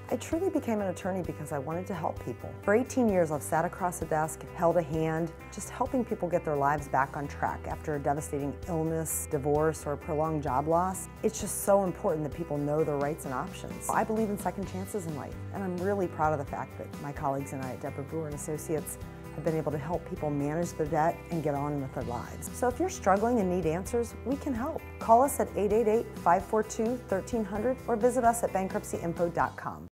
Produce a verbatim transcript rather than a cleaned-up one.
I truly became an attorney because I wanted to help people. For eighteen years, I've sat across a desk, held a hand, just helping people get their lives back on track after a devastating illness, divorce, or prolonged job loss. It's just so important that people know their rights and options. I believe in second chances in life, and I'm really proud of the fact that my colleagues and I at Deborah Brewer and Associates have been able to help people manage their debt and get on with their lives. So if you're struggling and need answers, we can help. Call us at eight eight eight, five four two, one three zero zero or visit us at bankruptcy info dot com.